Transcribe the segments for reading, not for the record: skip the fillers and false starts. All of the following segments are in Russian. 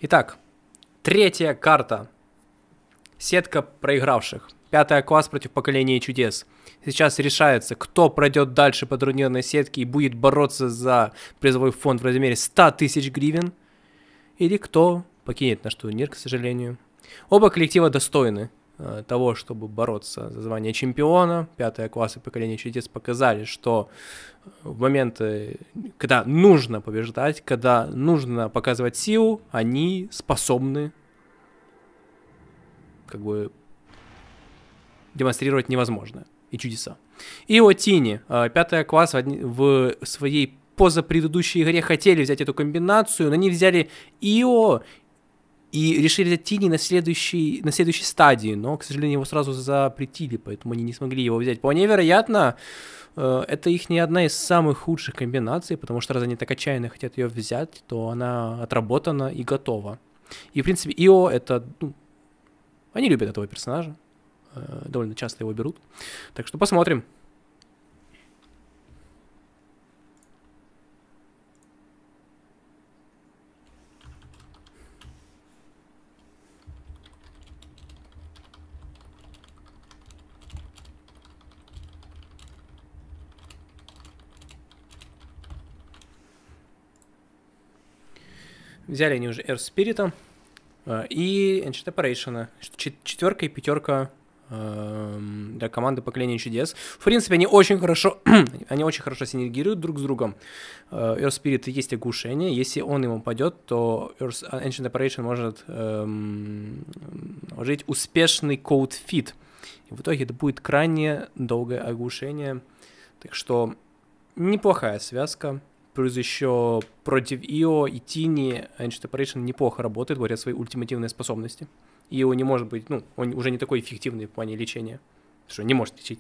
Итак, третья карта. Сетка проигравших. 5-я класс против поколения чудес. Сейчас решается, кто пройдет дальше по турнирной сетке и будет бороться за призовой фонд в размере 100 тысяч гривен. Или кто покинет наш турнир, к сожалению. Оба коллектива достойны того, чтобы бороться за звание чемпиона. 5-я класс и поколение чудес показали, что в моменты, когда нужно побеждать, когда нужно показывать силу, они способны как бы демонстрировать невозможное и чудеса. И о Тини. 5-я класс в своей позапредыдущей игре хотели взять эту комбинацию, но они взяли Ио и решили взять Тини на следующей стадии, но, к сожалению, его сразу запретили, поэтому они не смогли его взять. Вполне вероятно, это их не одна из самых худших комбинаций, потому что раз они так отчаянно хотят ее взять, то она отработана и готова. И, в принципе, Ио это... они любят этого персонажа, довольно часто его берут. Так что посмотрим. Взяли они уже Air Spirit и Ancient Operation. 4-ка и 5-ка для команды поколения чудес. В принципе, они очень хорошо синергируют друг с другом. Air Spirit есть оглушение. Если он ему падет, то Ancient Operation может вложить успешный Code Fit. И в итоге это будет крайне долгое оглушение. Так что неплохая связка. Плюс еще против Ио и Тини Ancient Operation неплохо работает, говоря свои ультимативные способности. Ио не может быть, он уже не такой эффективный в плане лечения, что не может лечить.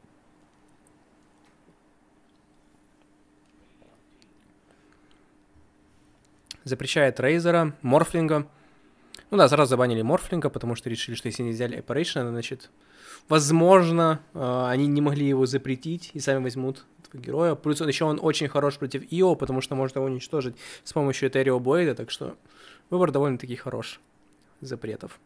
Запрещает Рейзера, Морфлинга. Ну да, сразу забанили Морфлинга, потому что решили, что если не взяли Operation, значит, возможно, они не могли его запретить и сами возьмут этого героя. Плюс он очень хорош против Ио, потому что можно его уничтожить с помощью Этерио Блейда, так что выбор довольно-таки хорош запретов.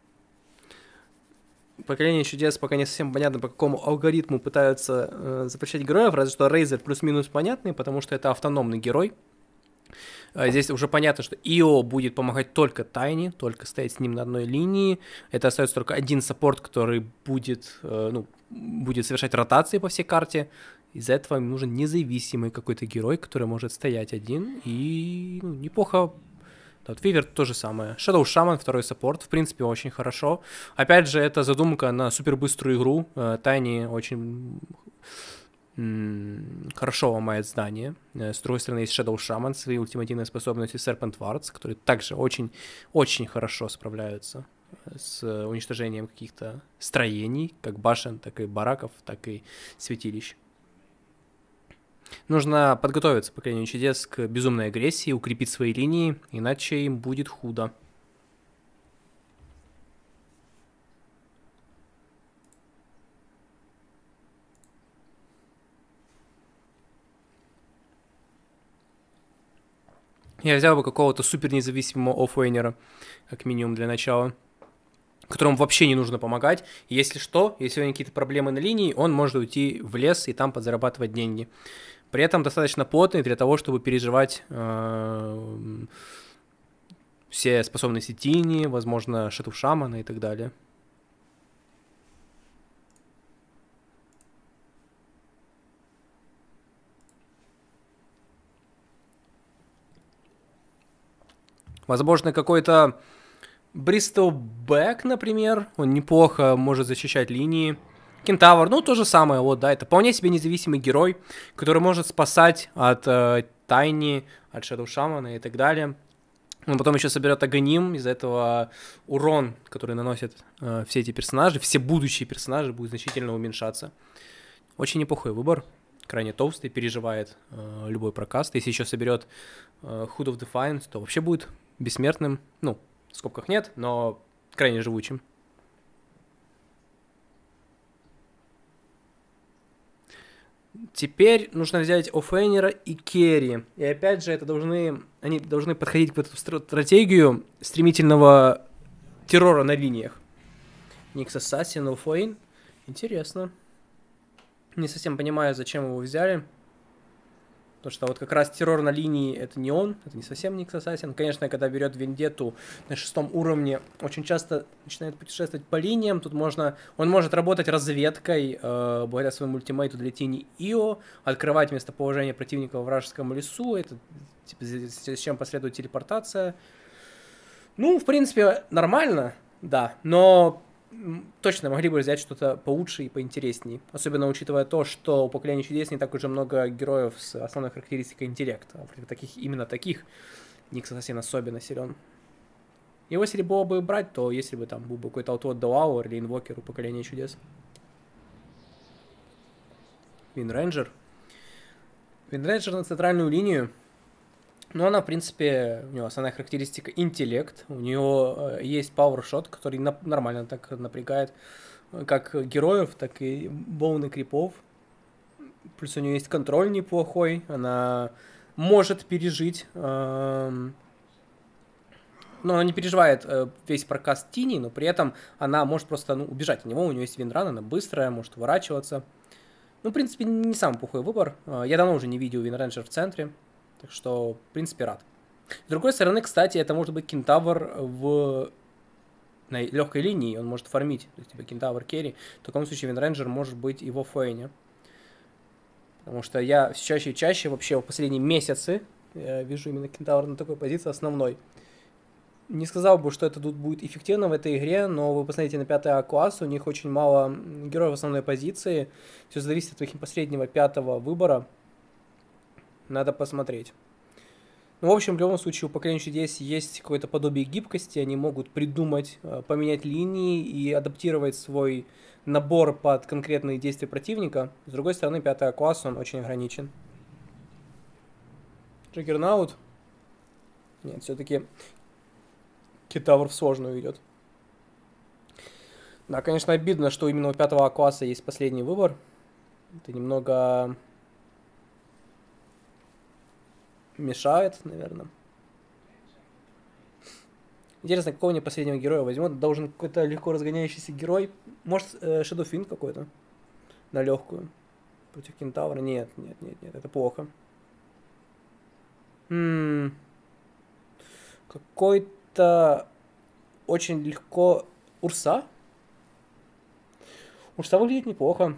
Поколение чудес пока не совсем понятно, по какому алгоритму пытаются запрещать героев, разве что Рейзер плюс-минус понятный, потому что это автономный герой. Здесь уже понятно, что Ио будет помогать только Тайни, только стоять с ним на одной линии. Это остается только один саппорт, который будет совершать ротации по всей карте. Из-за этого им нужен независимый какой-то герой, который может стоять один и неплохо. Вот Фивер то же самое. Shadow Shaman, второй саппорт, в принципе, очень хорошо. Опять же, это задумка на супербыструю игру. Тайни очень хорошо ломает здание. С другой стороны, есть Shadow Shaman, свои ультимативные способности Serpent Wards, которые также очень хорошо справляются с уничтожением каких-то строений, как башен, так и бараков, так и святилищ. Нужно подготовиться, поколению чудес, к безумной агрессии, укрепить свои линии, иначе им будет худо. Я взял бы какого-то супер независимого оффлейнера, как минимум для начала, которому вообще не нужно помогать. Если что, если у него какие-то проблемы на линии, он может уйти в лес и там подзарабатывать деньги. При этом достаточно плотный для того, чтобы переживать все способности Тини, возможно, Shadow Shaman и так далее. Возможно, какой-то Бристол Бэк, например, он неплохо может защищать линии. Кентавр, то же самое, это вполне себе независимый герой, который может спасать от Тайни, от Shadow Shaman и так далее. Он потом еще соберет Аганим, из-за этого урон, который наносят все эти персонажи, все будущие персонажи будет значительно уменьшаться. Очень неплохой выбор, крайне толстый, переживает любой прокаст. Если еще соберет Hood of Defiance, то вообще будет бессмертным, в скобках нет, но крайне живучим. Теперь нужно взять оффейнера и керри. И опять же, они должны подходить к эту стратегию стремительного террора на линиях. Никс Ассасин, оффейн. Интересно. Не совсем понимаю, зачем его взяли. Потому что вот как раз террор на линии это не он, это не совсем Никс Ассасин. Конечно, когда берет Вендетту на 6 уровне, очень часто начинает путешествовать по линиям. Тут он может работать разведкой, благодаря своему ультимейту для тени Ио, открывать местоположение противника во вражеском лесу. Это типа, с чем последует телепортация. Ну, в принципе, нормально, да, но точно могли бы взять что-то получше и поинтереснее. Особенно учитывая то, что у Поколения Чудес не так уже много героев с основной характеристикой интеллекта. Именно таких Никс Ассасин особенно силен. Его, если было бы брать, то если бы там был бы какой-то Outward Delauer или Инвокер у Поколения Чудес. Винрейнджер. Винрейнджер на центральную линию. Ну, она, в принципе, у нее основная характеристика интеллект. У нее есть пауэршот, который нормально так напрягает как героев, так и боуны крипов. Плюс у нее есть контроль неплохой. Она может пережить... но она не переживает весь прокаст Тини, но при этом она может просто убежать от него. У нее есть винран, она быстрая, может уворачиваться. Ну, в принципе, не самый плохой выбор. Я давно уже не видел Винрейнджер в центре. Так что, в принципе, рад. С другой стороны, кстати, это может быть кентавр на легкой линии. Он может фармить. То есть, типа, кентавр керри. В таком случае Винрейнджер может быть и в оффейне. Потому что я все чаще и чаще, вообще, в последние месяцы вижу именно кентавр на такой позиции основной. Не сказал бы, что это тут будет эффективно в этой игре, но вы посмотрите на 5 класс, у них очень мало героев в основной позиции. Все зависит от их последнего 5-го выбора. Надо посмотреть. Ну, в общем, в любом случае, у Поколения Чудес есть какое-то подобие гибкости. Они могут придумать, поменять линии и адаптировать свой набор под конкретные действия противника. С другой стороны, 5 класс, он очень ограничен. Джаггернаут. Нет, все-таки кентавр в сложную идет. Да, конечно, обидно, что именно у 5 класса есть последний выбор. Это немного... мешает, наверное. Интересно, какого они последнего героя возьмут. Должен какой-то легко разгоняющийся герой. Может, Shadow Fiend какой-то. На легкую. Против кентавра. Нет, это плохо. Какой-то очень легко... Урса? Урса выглядит неплохо.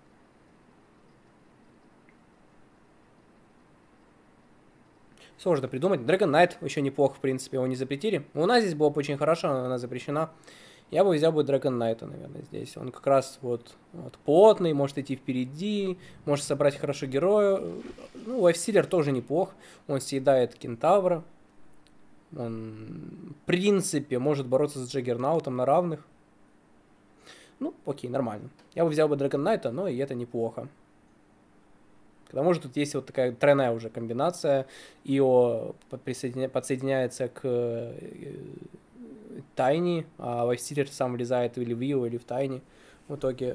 Сложно придумать. Dragon Knight еще неплохо, в принципе, его не запретили. У нас здесь было бы очень хорошо, но она запрещена. Я бы взял бы Dragon Knight, наверное, здесь. Он как раз вот плотный, может идти впереди, может собрать хорошо героя. Ну, Лайфстиллер тоже неплох. Он съедает кентавра. Он, в принципе, может бороться с Джаггернаутом на равных. Ну, окей, нормально. Я бы взял бы Dragon Knight, но и это неплохо. К тому же тут есть вот такая тройная уже комбинация. Ио подсоединяется к Тайни, а Лайфстиллер сам влезает или в Ио, или в Тайни. В итоге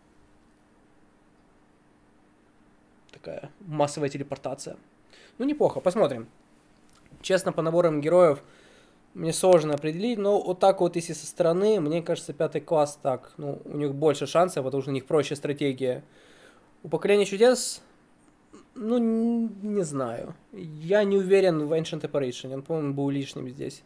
такая массовая телепортация. Ну, неплохо, посмотрим. Честно, по наборам героев мне сложно определить, но вот так вот, если со стороны, мне кажется, 5 класс так, ну, у них больше шансов, потому что у них проще стратегия. У Поколения Чудес... Ну, не знаю. Я не уверен в Ancient Apparition. Он, по-моему, был лишним здесь.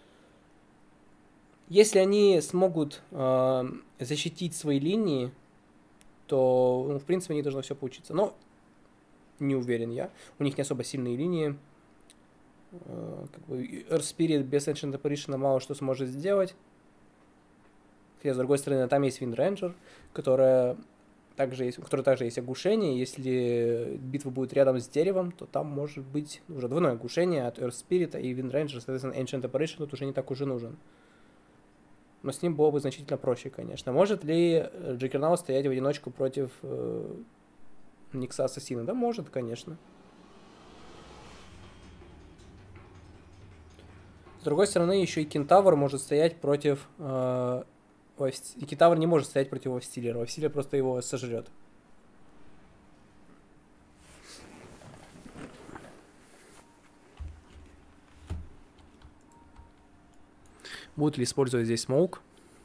Если они смогут защитить свои линии, то, ну, в принципе, у них должно все получиться. Но не уверен я. У них не особо сильные линии. Как бы Earth Spirit без Ancient Apparition мало что сможет сделать. Хотя, с другой стороны, там есть Винрейнджер, у которой также есть оглушение. Если битва будет рядом с деревом, то там может быть уже двойное оглушение от Earth Spirit и Windраnger, соответственно, Ancient Apparition тут уже не так уже нужен. Но с ним было бы значительно проще, конечно. Может ли Джаггернаут стоять в одиночку против Никса Ассасина? Да, может, конечно. С другой стороны, еще и Кентавр может стоять против... И Кентавр не может стоять против Лайфстиллера. Лайфстиллер просто его сожрет. Будут ли использовать здесь смоук?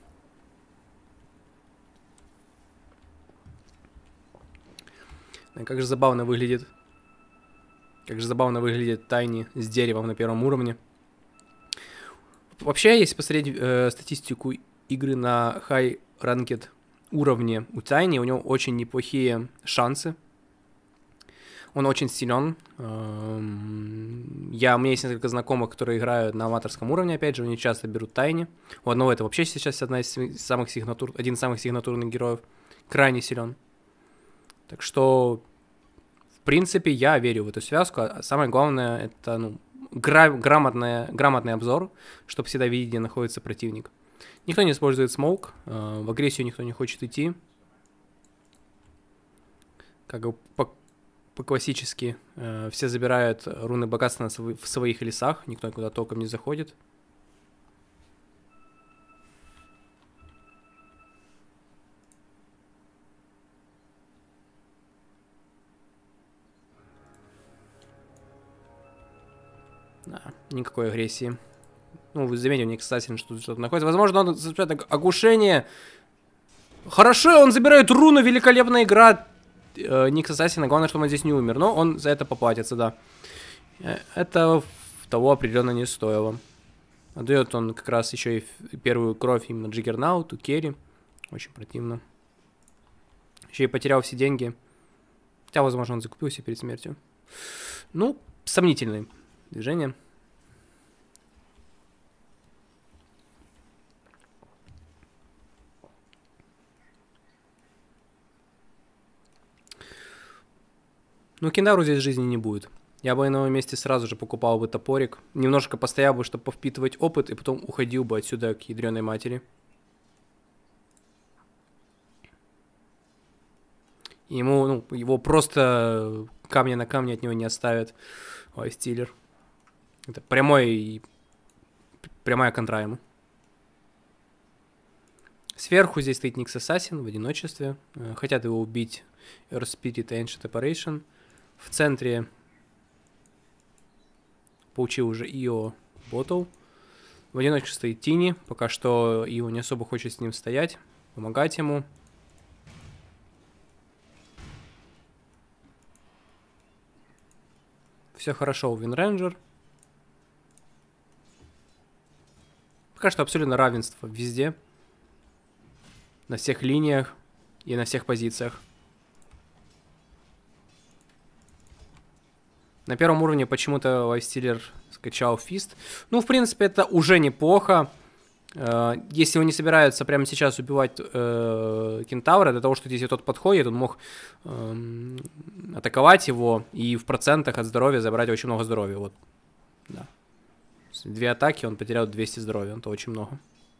Как же забавно выглядит. Как же забавно выглядит Тайни с деревом на первом уровне. Вообще, если посмотреть статистику игры на High Ranked уровне у Тайни, у него очень неплохие шансы. Он очень силен. У меня есть несколько знакомых, которые играют на аматорском уровне, опять же, они часто берут Тайни. У одного это вообще сейчас один из самых сигнатурных героев. Крайне силен. Так что, в принципе, я верю в эту связку. А самое главное, это грамотный обзор, чтобы всегда видеть, где находится противник. Никто не использует смоук, в агрессию никто не хочет идти. Как бы по-классически все забирают руны богатства в своих лесах, никто никуда толком не заходит. Да, никакой агрессии. Ну, вы заметили, мне, кстати, что тут что-то находится. Возможно, он совершает оглушение. Хорошо, он забирает руну, великолепная игра. Никс Ассасина, главное, чтобы он здесь не умер. Но он за это поплатится, да. Это того определенно не стоило. Отдает он как раз еще и первую кровь именно Джиггернауту, Керри. Очень противно. Еще и потерял все деньги. Хотя, возможно, он закупился перед смертью. Ну, сомнительное движение. Ну, кентавру здесь жизни не будет. Я бы на его месте сразу же покупал бы топорик. Немножко постоял бы, чтобы повпитывать опыт, и потом уходил бы отсюда к ядреной матери. Ему, ну, его просто камня на камне от него не оставят. Ой, Стиллер. Это прямая контра ему. Сверху здесь стоит Никс Ассасин в одиночестве. Хотят его убить Earth Spirit и Ancient Operation. В центре получил уже Ио Ботл. В одиночестве стоит Тини. Пока что Ио не особо хочет с ним стоять. Помогать ему. Все хорошо у Винрейнджер. Пока что абсолютно равенство везде. На всех линиях и на всех позициях. На первом уровне почему-то Лайфстиллер скачал фист. Ну, в принципе, это уже неплохо. Если он не собирается прямо сейчас убивать кентавра, для того, что если тот подходит, он мог атаковать его и в процентах от здоровья забрать очень много здоровья. Вот. Да. 2 атаки, он потерял 200 здоровья. Это очень много.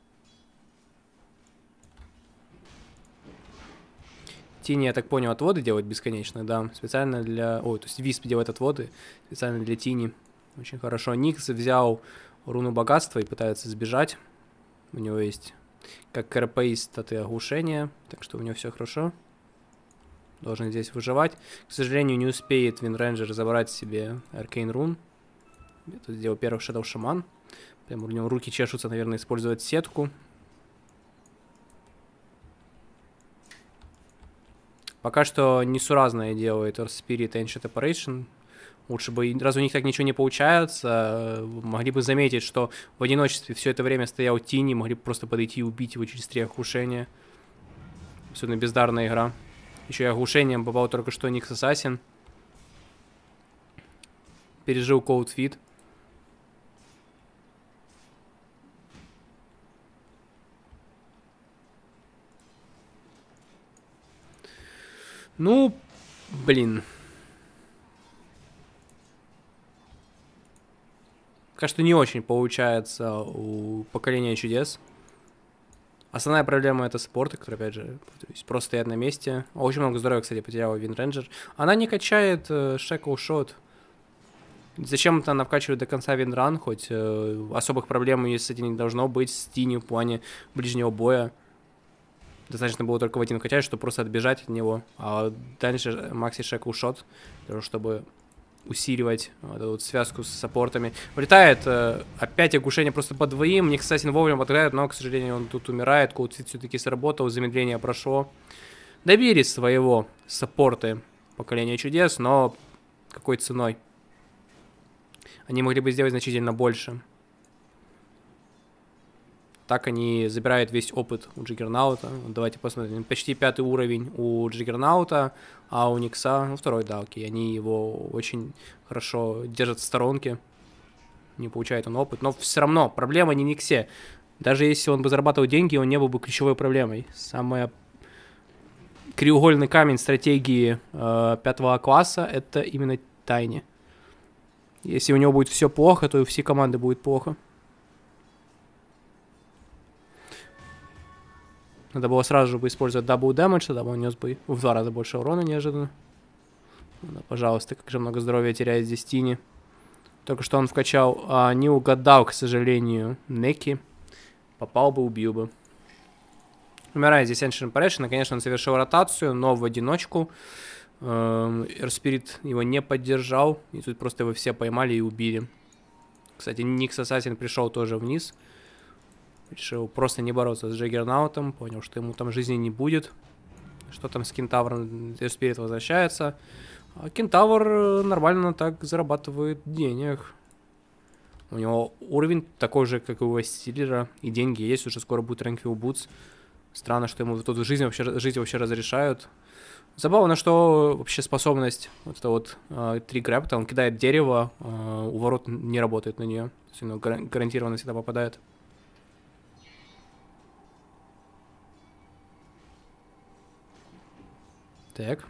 Тини, я так понял, отводы делать бесконечно, да. Специально для... Ой, то есть Висп делает отводы специально для Тини. Очень хорошо. Никс взял руну богатства и пытается сбежать. У него есть как КРП и статы оглушения, так что у него все хорошо. Должен здесь выживать. К сожалению, не успеет Винрейнджер забрать себе Аркейн Рун. Тут сделал первый Shadow Shaman. Прям у него руки чешутся, наверное, использовать сетку. Пока что несуразное делает Earth Spirit и Ancient Operation. Лучше бы, раз у них так ничего не получается, могли бы заметить, что в одиночестве все это время стоял Тини, могли бы просто подойти и убить его через 3 оглушения. Абсолютно бездарная игра. Еще и оглушением попал только что Никс Ассасин. Пережил Cold Feet. Ну, блин. Пока что не очень получается у поколения чудес. Основная проблема это спорты, которые, опять же, просто стоят на месте. Очень много здоровья, кстати, потеряла Винрейнджер. Она не качает Shackle Shot. Зачем-то она вкачивает до конца Винран, хоть особых проблем с этим не должно быть, с Тини в плане ближнего боя. Достаточно было только в один качать, чтобы просто отбежать от него. А дальше Макси Shackle Shot, для того, чтобы усиливать вот эту вот связку с саппортами. Влетает опять оглушение просто по двоим. Ник Ассасин вовремя подгорает, но, к сожалению, он тут умирает. Коутфит все-таки сработал, замедление прошло. Добили своего саппорты поколения чудес, но какой ценой? Они могли бы сделать значительно больше. Так они забирают весь опыт у Джиггернаута. Давайте посмотрим. Почти 5-й уровень у Джиггернаута, а у Никса, ну, 2-й, да, окей. Они его очень хорошо держат в сторонке. Не получает он опыт. Но все равно проблема не в Никсе. Даже если он бы зарабатывал деньги, он не был бы ключевой проблемой. Самый краеугольный камень стратегии 5-го класса — это именно Тайни. Если у него будет все плохо, то и у всей команды будет плохо. Надо было сразу же бы использовать дабл дэмэдж, тогда бы он нес бы в 2 раза больше урона неожиданно. Да, пожалуйста, как же много здоровья теряет здесь Тини. Только что он вкачал, не угадал, к сожалению, Неки. Попал бы, убил бы. Умирает здесь Ancient Impression, конечно, он совершил ротацию, но в одиночку. Эрспирит его не поддержал, и тут просто его все поймали и убили. Кстати, Никс Ассасин пришел тоже вниз. Решил просто не бороться с Джиггернаутом, понял, что ему там жизни не будет. Что там с Кентавром? Спирит возвращается. А Кентавр нормально так зарабатывает денег. У него уровень такой же, как и у Стиллера. И деньги есть, уже скоро будет Tranquil Boots. Странно, что ему тут жизнь вообще разрешают. Забавно, что вообще способность, вот это вот 3 грэпта, он кидает дерево, у ворот не работает на нее. То есть оно гарантированно всегда попадает. Так.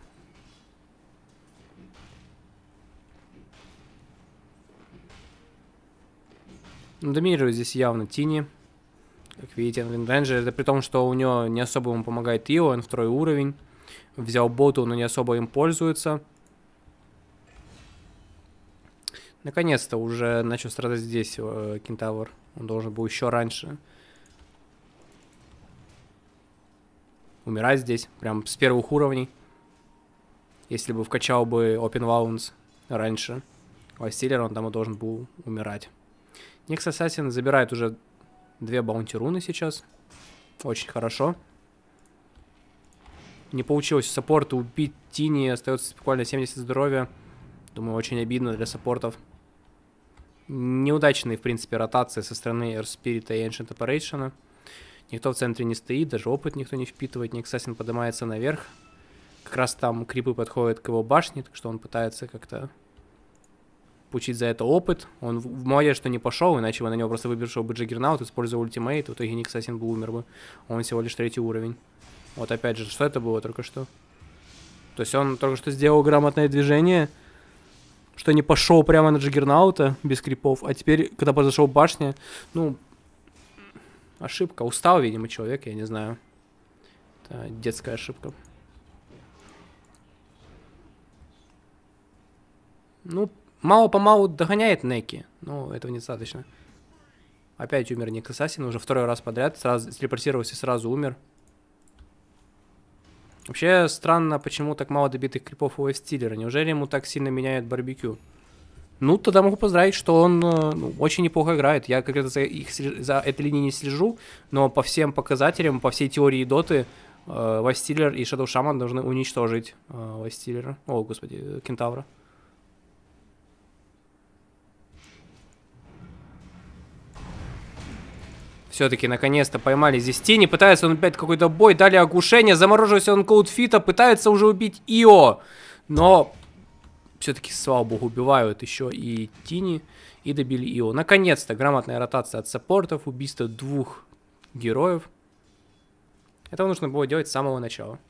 Ну, доминирует здесь явно Тини. Как видите, Рейнджер, это при том, что у него не особо ему помогает Ио, он 2-й уровень. Взял боту, но не особо им пользуется. Наконец-то уже начал страдать здесь Кентавр. Он должен был еще раньше умирать здесь, прям с первых уровней. Если бы вкачал бы Open Wounds раньше, Стиллер, он там и должен был умирать. Никс Ассасин забирает уже 2 баунти руны сейчас. Очень хорошо. Не получилось у саппорта убить Тини, остается буквально 70 здоровья. Думаю, очень обидно для саппортов. Неудачные, в принципе, ротации со стороны Air Spirit и Ancient Operation. Никто в центре не стоит, даже опыт никто не впитывает. Никс Ассасин поднимается наверх. Как раз там крипы подходят к его башне, так что он пытается как-то получить за это опыт. Он молодец, что не пошел, иначе бы на него просто выбежал бы Джиггернаут, использовал ультимейт, в итоге Никс Ассасин бы умер бы. Он всего лишь 3-й уровень. Вот опять же, что это было только что? То есть он только что сделал грамотное движение, что не пошел прямо на Джиггернаута без крипов, а теперь, когда подошел башня, ну, ошибка. Устал, видимо, человек, я не знаю. Это детская ошибка. Ну, мало-помалу догоняет Неки, но этого недостаточно. Опять умер Никс Ассасин, уже 2-й раз подряд, сразу телепортировался и сразу умер. Вообще странно, почему так мало добитых крипов у Стиллера. Неужели ему так сильно меняет барбекю? Ну, тогда могу поздравить, что он очень неплохо играет. Я как-то за этой линией не слежу, но по всем показателям, по всей теории доты, Стиллер и Shadow Shaman должны уничтожить Стиллера. О, господи, Кентавра. Все-таки наконец-то поймали здесь Тини. Пытается он опять какой-то бой. Дали оглушение. Заморожился он Коутфита. Пытается уже убить Ио. Но все-таки, слава богу, убивают еще и Тини. И добили Ио. Наконец-то грамотная ротация от саппортов. Убийство 2 героев. Этого нужно было делать с самого начала.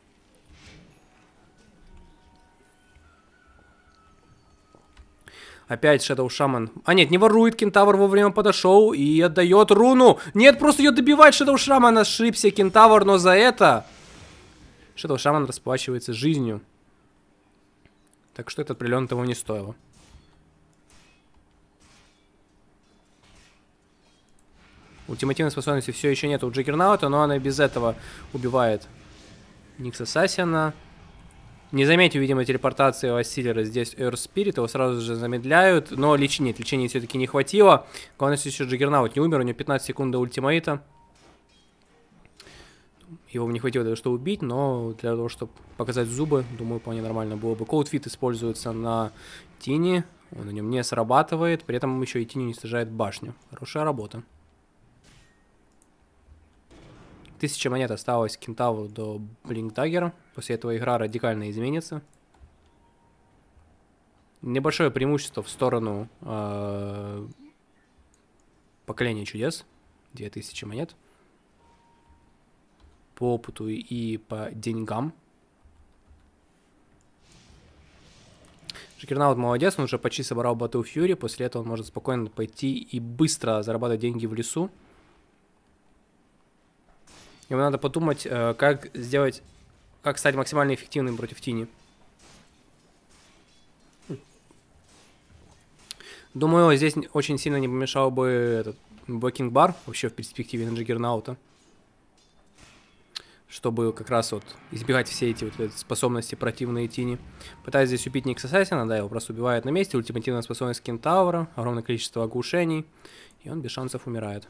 Опять Shadow Shaman. А нет, не ворует, Кентавр вовремя подошел и отдает руну. Нет, просто ее добивает Shadow Shaman. Ошибся Кентавр, но за это Shadow Shaman расплачивается жизнью. Так что это определенно того не стоило. Ультимативной способности все еще нет у Джиггернаута, но она и без этого убивает Никс Ассасина. Не заметив, видимо, телепортации Василера здесь Earth Spirit, его сразу же замедляют, но лечения все-таки не хватило. Главное, что еще Джаггернаут не умер, у него 15 секунд до ультимейта. Его не хватило для того, чтобы убить, но для того, чтобы показать зубы, думаю, вполне нормально было бы. Cold Feet используется на Тини, он на нем не срабатывает, при этом еще и Тини уничтожает башню. Хорошая работа. 1000 монет осталось Кентавру до Блинк Даггера. После этого игра радикально изменится. Небольшое преимущество в сторону поколения чудес. 2000 монет. По опыту и по деньгам. Джаггернаут молодец, он уже почти собрал Battle Fury. После этого он может спокойно пойти и быстро зарабатывать деньги в лесу. Ему надо подумать, как стать максимально эффективным против Тини. Думаю, здесь очень сильно не помешал бы этот Блокинг Бар, вообще в перспективе на Джаггернаута. Чтобы как раз вот избегать все эти вот способности противные Тини. Пытаясь здесь убить Никс Ассасина, да, его просто убивают на месте. Ультимативная способность Кентавра, огромное количество оглушений. И он без шансов умирает.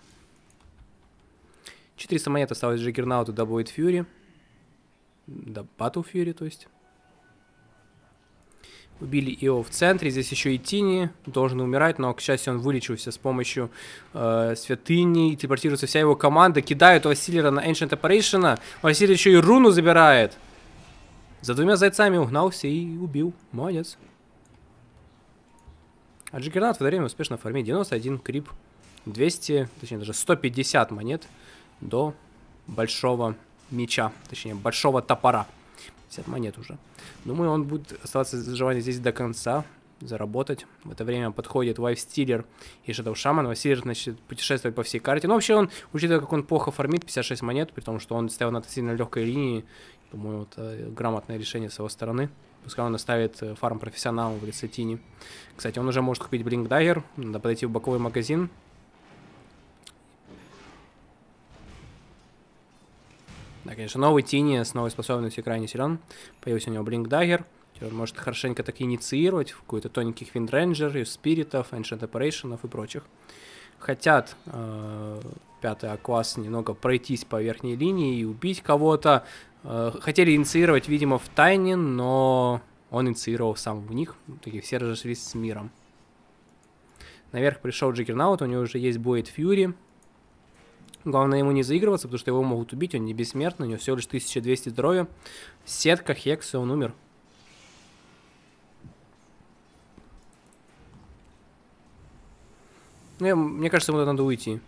400 монет осталось Джаггернауту до Blade Fury. До Battle Fury, то есть. Убили Ио в центре. Здесь еще и Тини должен умирать, но, к счастью, он вылечился с помощью святыни. Телепортируется вся его команда. Кидают Василера на Ancient Operation. Василий еще и руну забирает. За двумя зайцами угнался и убил. Молодец. А Джаггернаут в это время успешно фармит 91 крип. 200, точнее даже 150 монет до большого меча. Точнее, большого топора. 50 монет уже. Думаю, он будет оставаться заживать здесь до конца, заработать. В это время подходит Лайфстиллер и Shadow Shaman. Василер начнет путешествовать по всей карте. Но вообще он, учитывая, как он плохо фармит, 56 монет, при том, что он стоял на сильно легкой линии. Думаю, это грамотное решение с его стороны. Пускай он оставит фарм профессионалом в лице Тини. Кстати, он уже может купить Blink Dagger. Надо подойти в боковой магазин. Да, конечно, новый Тини с новой способностью крайне силен. Появился у него Blink Dagger. Он может хорошенько так инициировать в какой-то тоненьких Wind Ranger, спиритов, Ancient Operations и прочих. Хотят 5-й класс немного пройтись по верхней линии и убить кого-то. Хотели инициировать, видимо, в тайне, но он инициировал сам в них. Такие все разошлись с миром. Наверх пришел Джаггернаут, у него уже есть Blade Fury. Главное ему не заигрываться, потому что его могут убить, он не бессмертный, у него всего лишь 1200 здоровья. Сетка, Хекс, и он умер. Мне кажется, ему надо уйти.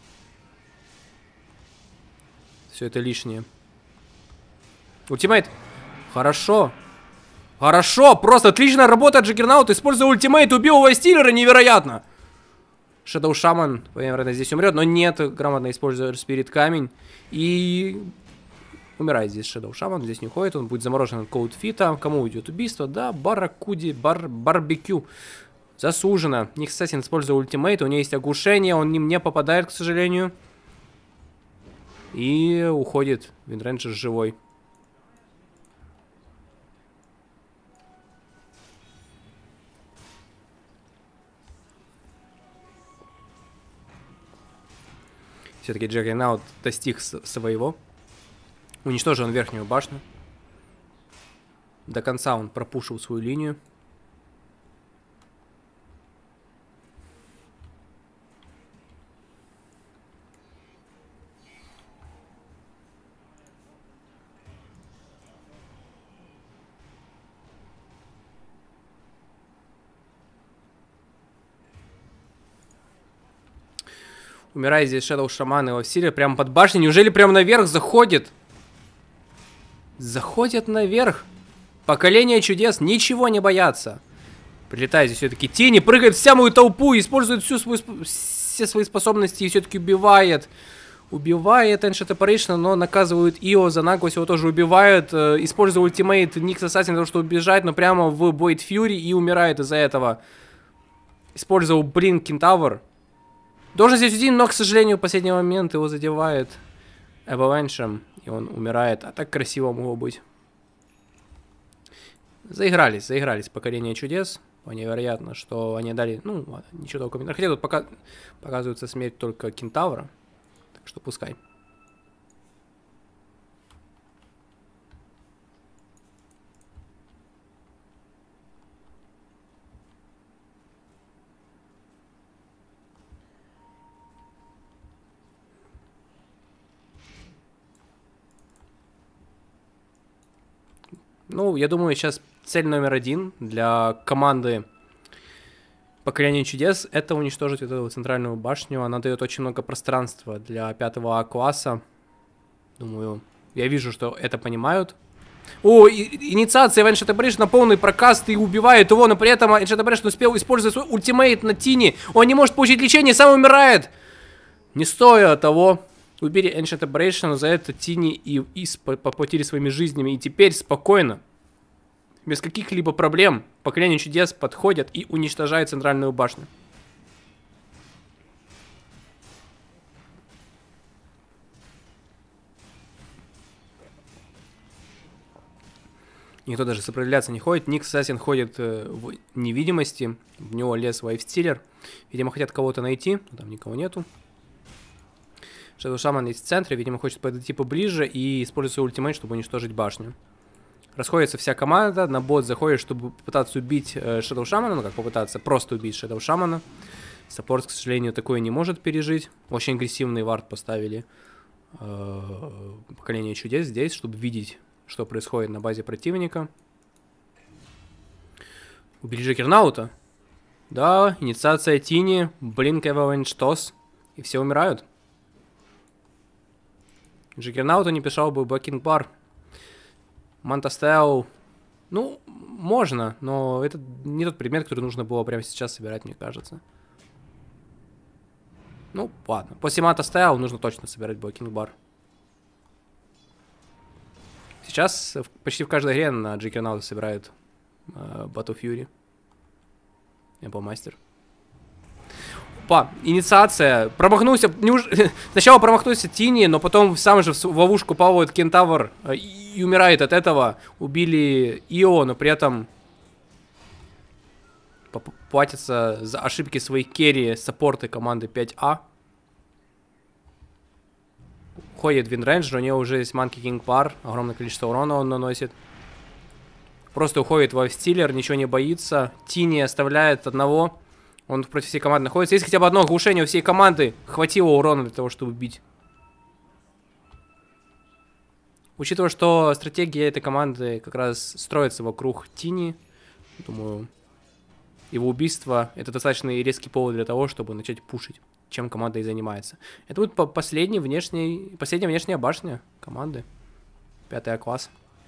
Все это лишнее. Ультимейт. Хорошо. Хорошо, просто отличная работа Джаггернаут. Используя ультимейт, убил Вайстиллера, невероятно. Shadow Shaman, наверное, здесь умрет, но нет, грамотно используя Spirit камень. И умирает здесь Shadow Shaman, здесь не уходит, он будет заморожен от Cold Feet. Кому уйдет убийство? Да, Барракуди, барбекю. Заслуженно. Никс Ассасин использует ультимейт, у него есть оглушение, он не попадает, к сожалению. И уходит Wind Ranger живой. Все-таки Джаггернаут достиг своего. Уничтожил он верхнюю башню. До конца он пропушил свою линию. Умирает здесь Shadow Shaman и Василия прямо под башней. Неужели прямо наверх заходит? Заходят наверх. Поколение чудес ничего не боятся. Прилетает здесь все-таки Тини, прыгает в самую толпу, использует все свои способности и все-таки убивает. Убивает Ancient Operation, но наказывают Ио за наглость, его тоже убивают. Используя ультимейт Никс Ассасин для того, чтобы убежать, но прямо в Blade Fury и умирает из-за этого. Использовал Blink Kentaur. Должен здесь уйти, но, к сожалению, в последний момент его задевает Avalanche, и он умирает. А так красиво могло быть. Заигрались поколение чудес. Невероятно, что они дали, ну, ладно, ничего такого. Хотя тут пока показывается смерть только кентавра. Так что пускай. Ну, я думаю, сейчас цель номер один для команды Поколение чудес — это уничтожить вот эту центральную башню. Она дает очень много пространства для 5 класса. Думаю, я вижу, что это понимают. О, инициация Ancient Aberration на полный прокаст и убивает его, но при этом Ancient Aberration успел использовать свой ультимейт на Тини. Он не может получить лечение, сам умирает. Не стоя того, убили Ancient Aberration, за это Тини и поплатили своими жизнями. И теперь спокойно, без каких-либо проблем, Поколение чудес подходят и уничтожают центральную башню. Никто даже сопротивляться не ходит. Никс Ассасин ходит в невидимости. В него лез Вайфстиллер. Видимо, хотят кого-то найти. Но там никого нету. Shadow Shaman есть в центре. Видимо, хочет подойти поближе и использовать свой ультимейт, чтобы уничтожить башню. Расходится вся команда. На бот заходит, чтобы попытаться убить Shadow Shaman. Ну, как попытаться просто убить Shadow Shaman. Саппорт, к сожалению, такое не может пережить. Очень агрессивный вард поставили Поколение чудес здесь, чтобы видеть, что происходит на базе противника. Убили Джаггернаута. Да, инициация Тини, Blink Avalanche Toss. И все умирают. Джаггернауту не пешал бы Бакинг Бар. Мантастейл. Ну, можно, но это не тот предмет, который нужно было прямо сейчас собирать, мне кажется. Ну, ладно. После Мантастейл нужно точно собирать Бакинг Бар. Сейчас почти в каждой игре на Джаггернаута собирают Battle Fury. Эмплмастер. Опа, инициация. Промахнулся. Сначала промахнулся Тини, но потом сам же в ловушку плавает Кентавр и умирает от этого. Убили Ио, но при этом платятся за ошибки своих керри саппорты команды 5А. Ходит Винрейнджер, у него уже есть Monkey King Par, огромное количество урона он наносит. Просто уходит Вайфстиллер, ничего не боится. Тини оставляет одного, он против всей команды находится. Есть хотя бы одно оглушение у всей команды, хватило урона для того, чтобы убить. Учитывая, что стратегия этой команды как раз строится вокруг Тини, думаю, его убийство — это достаточно резкий повод для того, чтобы начать пушить, чем команда и занимается. Это будет последняя внешняя башня команды. 5 класс.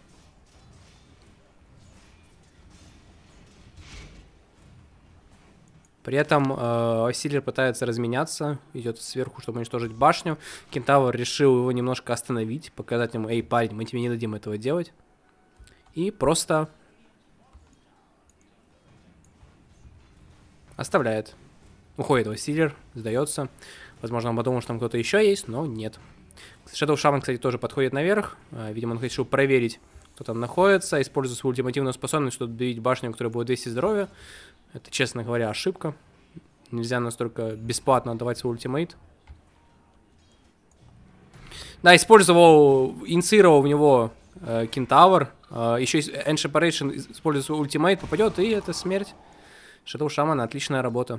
При этом Силлер пытается разменяться, идет сверху, чтобы уничтожить башню. Кентавр решил его немножко остановить, показать ему: эй, парень, мы тебе не дадим этого делать. И просто оставляет. Уходит Вайфстиллер, сдается. Возможно, он подумал, что там кто-то еще есть, но нет. Shadow Shaman, кстати, тоже подходит наверх. Видимо, он решил проверить, кто там находится. Используя свою ультимативную способность, чтобы добить башню, у которой будет 200 здоровья. Это, честно говоря, ошибка. Нельзя настолько бесплатно отдавать свой ультимейт. Да, инициировал в него Кентавр. Еще Ancient Aberration использует свой ультимейт, попадет, и это смерть. Shadow Shaman, отличная работа.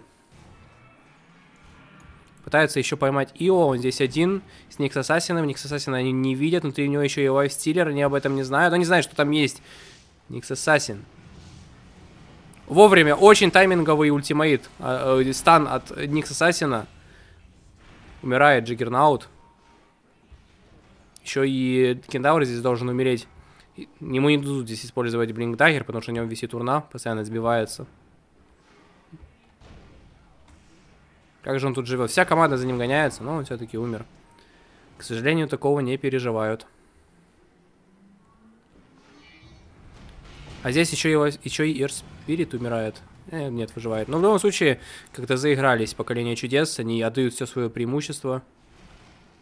Пытается еще поймать Ио, он здесь один, с Никс Ассасином. Никс Ассасина они не видят, внутри у него еще и Вайфстиллер, они об этом не знают. Они знают, что там есть Никс Ассасин. Вовремя, очень тайминговый ультимейт, стан от Никс Ассасина. Умирает Джаггернаут. Еще и Кентавр здесь должен умереть. Ему не дадут здесь использовать Blink Dagger, потому что у него висит урна, постоянно сбивается. Как же он тут живет? Вся команда за ним гоняется, но он все-таки умер. К сожалению, такого не переживают. А здесь еще и Earth Spirit умирает. Нет, выживает. Но в любом случае, как-то заигрались Поколение чудес. Они отдают все свое преимущество.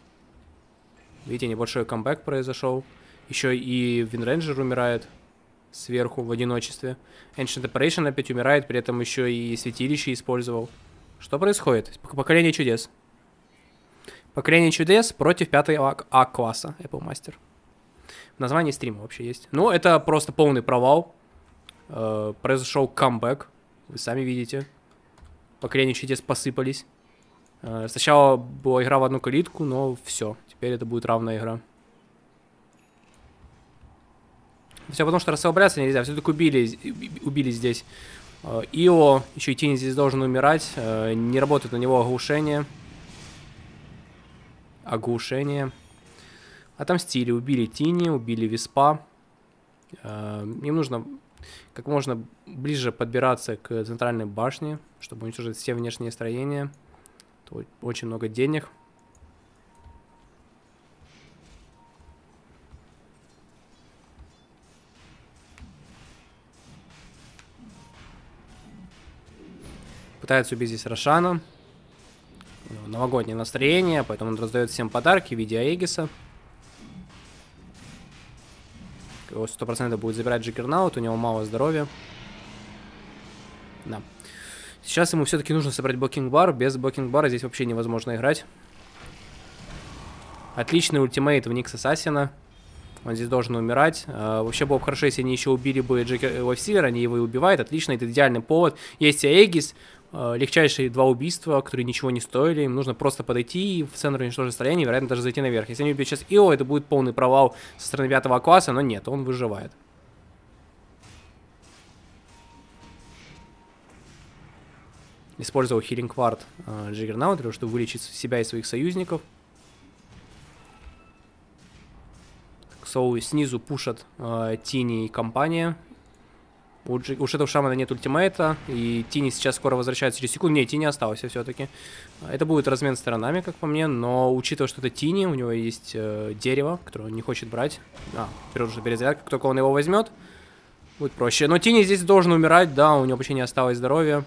Видите, небольшой камбэк произошел. Еще и Винрейнджер умирает. сверху в одиночестве. Ancient Operation опять умирает, при этом еще и святилище использовал. Что происходит? Поколение чудес. Поколение чудес против 5-го А-класса Apple Master. В названии стрима вообще есть. Ну, это просто полный провал. Произошел камбэк. Вы сами видите. Поколение чудес посыпались. Сначала была игра в одну калитку, но все. Теперь это будет равная игра. Все потому, что расслабляться нельзя. Все-таки убили здесь Ио. Еще и Тини здесь должен умирать. Не работает на него оглушение. Отомстили. Убили Тини, убили Виспа. Им нужно как можно ближе подбираться к центральной башне, чтобы уничтожить все внешние строения. Тут очень много денег. Пытается убить здесь Рошана. Новогоднее настроение, поэтому он раздает всем подарки в виде Аегиса. Его 100% будет забирать Джиггернаут, у него мало здоровья. Да. Сейчас ему все-таки нужно собрать блокинг-бар. Без блокинг-бара здесь вообще невозможно играть. Отличный ультимейт в Никс Ассасина. Он здесь должен умирать. Вообще было бы хорошо, если они еще убили бы Лайфсилера, они его и убивают. Отлично, это идеальный повод. Есть Аегис. Легчайшие 2 убийства, которые ничего не стоили. Им нужно просто подойти и в центр уничтожить строение, вероятно, даже зайти наверх. Если они убьют сейчас Ио, это будет полный провал со стороны 5-го класса, но нет, он выживает. Использовал хилинг вард Джиггернаут, для того, чтобы вылечить себя и своих союзников. Соу снизу пушат Тини и компания. У Shadow Shaman нет ультимейта, и Тини сейчас скоро возвращается через секунду. Не, Тини остался все-таки. Это будет размен сторонами, как по мне, но учитывая, что это Тини, у него есть дерево, которое он не хочет брать. Вперед уже перезарядка, как только он его возьмет, будет проще. Но Тини здесь должен умирать, да, у него почти не осталось здоровья.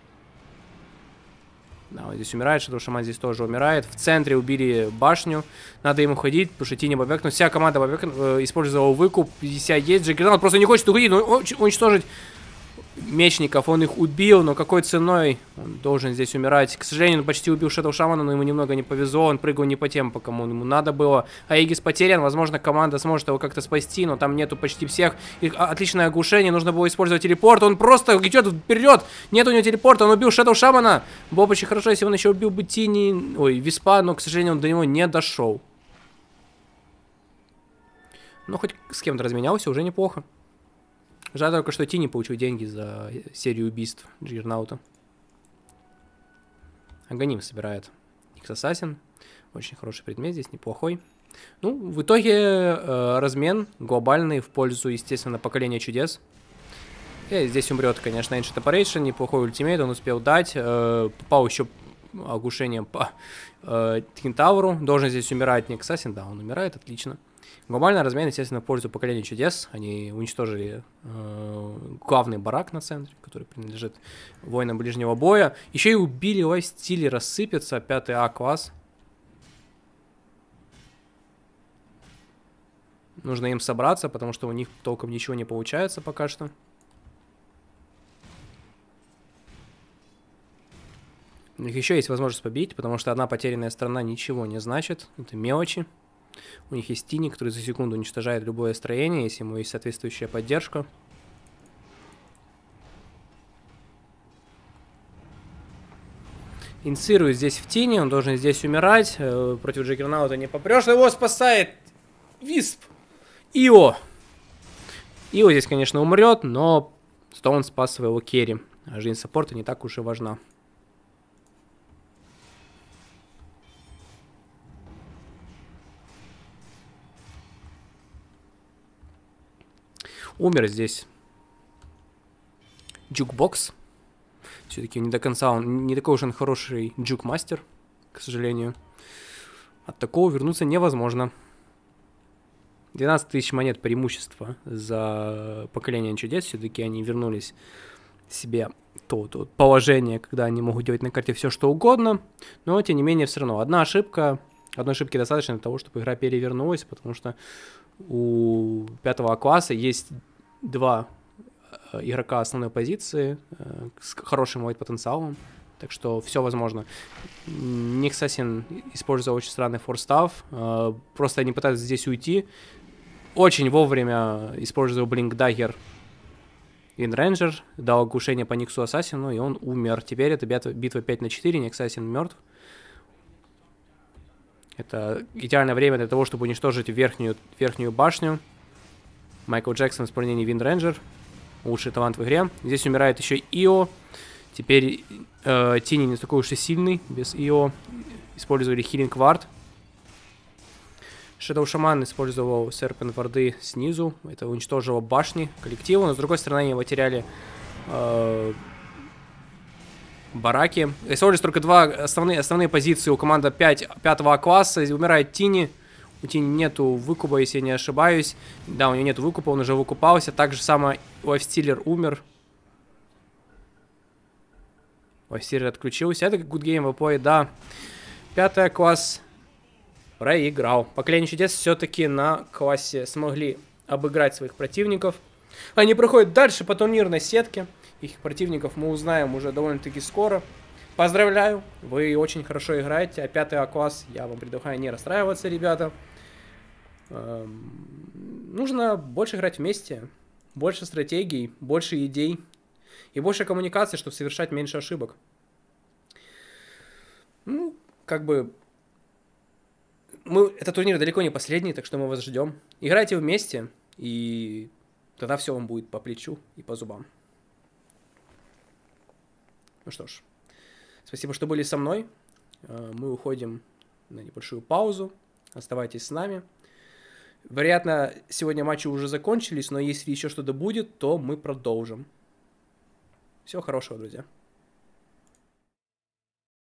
Да, он здесь умирает, Shadow Shaman здесь тоже умирает. В центре убили башню. Надо ему ходить, потому что Тини бабекнул. Вся команда использовала выкуп. 50 есть. Джиггернаут просто не хочет уходить, но уничтожить мечников. Он их убил, но какой ценой он должен здесь умирать? К сожалению, он почти убил Shadow Shaman, но ему немного не повезло. Он прыгал не по тем, по кому ему надо было. Аегис потерян. Возможно, команда сможет его как-то спасти, но там нету почти всех. Отличное оглушение. Нужно было использовать телепорт. Он просто идет вперед. Нет у него телепорта. Он убил Shadow Shaman. Было бы очень хорошо, если он еще убил бы Тини. Ой, Виспа, но, к сожалению, он до него не дошел. Но хоть с кем-то разменялся, уже неплохо. Жаль только, что Тини получил деньги за серию убийств Джиггернаута. Аганим собирает Никс Ассасин. Очень хороший предмет здесь, неплохой. Ну, в итоге размен глобальный в пользу, естественно, поколения чудес. И здесь умрет, конечно, Ancient Operation. Неплохой ультимейт он успел дать. Попал еще оглушением по Кентавру. Должен здесь умирать Никс Ассасин. Да, он умирает, отлично. Глобальный размен, естественно, в пользу поколения чудес. Они уничтожили главный барак на центре, который принадлежит воинам ближнего боя. Еще и убили Лайфстилера, рассыпется 5-й А-класс. Нужно им собраться, потому что у них толком ничего не получается пока что. У них еще есть возможность победить, потому что одна потерянная страна ничего не значит. Это мелочи. У них есть Тини, который за секунду уничтожает любое строение, если ему есть соответствующая поддержка. Инициирует здесь в Тини, он должен здесь умирать. Против Джиггернаута не попрешь, его спасает Висп. Ио. Ио здесь, конечно, умрет, но Стоун спас своего керри. А жизнь саппорта не так уж и важна. Умер здесь Джукбокс. Все-таки не до конца он, не такой уж он хороший джук-мастер, к сожалению. От такого вернуться невозможно. 12 тысяч монет преимущества за поколение чудес. Все-таки они вернулись себе то положение, когда они могут делать на карте все, что угодно. Но, тем не менее, все равно одной ошибки достаточно для того, чтобы игра перевернулась, потому что у 5-го класса есть два игрока основной позиции с хорошим вайт-потенциалом, так что все возможно. Никсасин использовал очень странный форстав, просто они пытаются здесь уйти. Очень вовремя использовал Блинк Даггер Виндрейнджер, дал оглушение по Никсу Ассасину, и он умер. Теперь это битва 5 на 4, Никсасин мертв. Это идеальное время для того, чтобы уничтожить верхнюю башню. Майкл Джексон в исполнении Виндрейнджер. Лучший талант в игре. Здесь умирает еще Ио. Теперь Тини не такой уж и сильный. Без Ио использовали Хилинг Вард. Shadow Shaman использовал Serpent варды снизу. Это уничтожило башни коллектива. Но с другой стороны они потеряли бараки. Использовались только два основные позиции у команды 5-го класса. Умирает Тини. У Тини нету выкупа, если я не ошибаюсь. Да, у него нету выкупа, он уже выкупался. Так же самое Лайфстиллер умер. Лайфстиллер отключился. Это good game в плей, да. 5-й класс проиграл. Поколение чудес все-таки на классе смогли обыграть своих противников. Они проходят дальше по турнирной сетке. Их противников мы узнаем уже довольно-таки скоро. Поздравляю, вы очень хорошо играете. А 5-й класс, я вам предлагаю не расстраиваться, ребята. Нужно больше играть вместе. Больше стратегий, больше идей. И больше коммуникации, чтобы совершать меньше ошибок. Ну, как бы... Этот турнир далеко не последний, так что мы вас ждем. Играйте вместе, и тогда все вам будет по плечу и по зубам. Ну что ж, спасибо, что были со мной. Мы уходим на небольшую паузу. Оставайтесь с нами. Вероятно, сегодня матчи уже закончились, но если еще что-то будет, то мы продолжим. Всего хорошего, друзья.